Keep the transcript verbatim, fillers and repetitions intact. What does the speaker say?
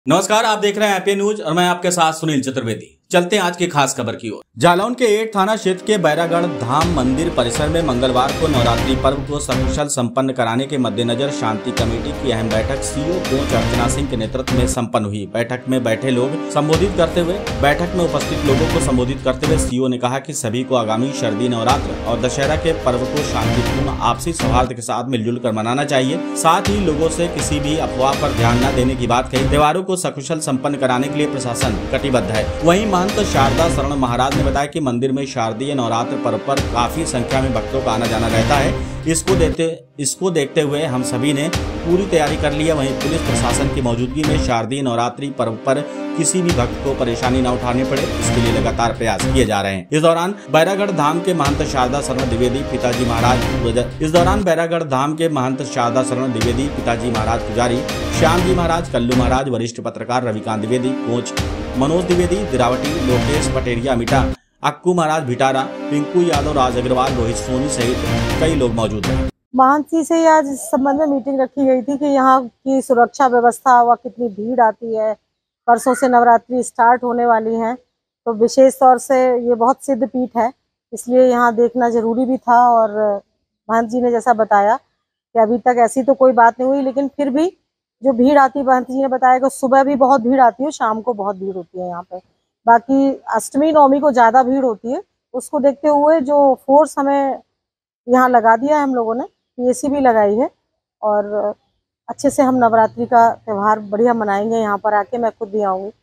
नमस्कार, आप देख रहे हैं एपी न्यूज और मैं आपके साथ सुनील चतुर्वेदी। चलते हैं आज की खास खबर की ओर। जालौन के एट थाना क्षेत्र के बैरागढ़ धाम मंदिर परिसर में मंगलवार को नवरात्रि पर्व को सकुशल संपन्न कराने के मद्देनजर शांति कमेटी की अहम बैठक सीओ कोच अर्चना सिंह के नेतृत्व में संपन्न हुई। बैठक में बैठे लोग संबोधित करते हुए बैठक में उपस्थित लोगों को संबोधित करते हुए सीओ ने कहा कि सभी को आगामी शारदीय नवरात्र और दशहरा के पर्व को शांतिपूर्ण आपसी सौहार्द के साथ मिलजुल कर मनाना चाहिए। साथ ही लोगों से किसी भी अफवाह पर ध्यान न देने की बात कही। त्योहारों को सकुशल संपन्न कराने के लिए प्रशासन कटिबद्ध है। वहीं महंत शारदा शरण महाराज ने बताया कि मंदिर में शारदीय नवरात्र पर्व पर काफी संख्या में भक्तों का आना जाना रहता है। इसको देखते इसको देखते हुए हम सभी ने पूरी तैयारी कर ली है। वहीं पुलिस प्रशासन की मौजूदगी में शारदीय नवरात्रि पर्व पर किसी भी भक्त को परेशानी न उठानी पड़े, इसके लिए लगातार प्रयास किए जा रहे हैं। इस दौरान बैरागढ़ धाम के महंत शारदा शरण द्विवेदी पिताजी महाराज इस दौरान बैरागढ़ धाम के महंत शारदा शरण द्विवेदी पिताजी महाराज पुजारी श्याम जी महाराज, कल्लू महाराज, वरिष्ठ पत्रकार रविकांत द्विवेदी, कोच मनोज द्विवेदी, दिरावटी, लोकेश पटेरिया मिटा, अक्कू महाराज भिटारा, पिंकू यादव, राज अग्रवाल, रोहित सोनी सहित कई लोग मौजूद हैं। महंत जी से आज इस संबंध में मीटिंग रखी गई थी कि यहाँ की सुरक्षा व्यवस्था व कितनी भीड़ आती है। परसों से नवरात्रि स्टार्ट होने वाली है, तो विशेष तौर से ये बहुत सिद्ध पीठ है, इसलिए यहाँ देखना जरूरी भी था। और महंत जी ने जैसा बताया कि अभी तक ऐसी तो कोई बात नहीं हुई, लेकिन फिर भी जो भीड़ आती है, महंत जी ने बताया कि सुबह भी बहुत भीड़ आती है, शाम को बहुत भीड़ होती है यहाँ पे। बाकी अष्टमी नवमी को ज़्यादा भीड़ होती है, उसको देखते हुए जो फोर्स हमें यहाँ लगा दिया है हम लोगों ने, पीएसी भी लगाई है और अच्छे से हम नवरात्रि का त्यौहार बढ़िया मनाएंगे। यहाँ पर आके मैं खुद भी आऊँगी।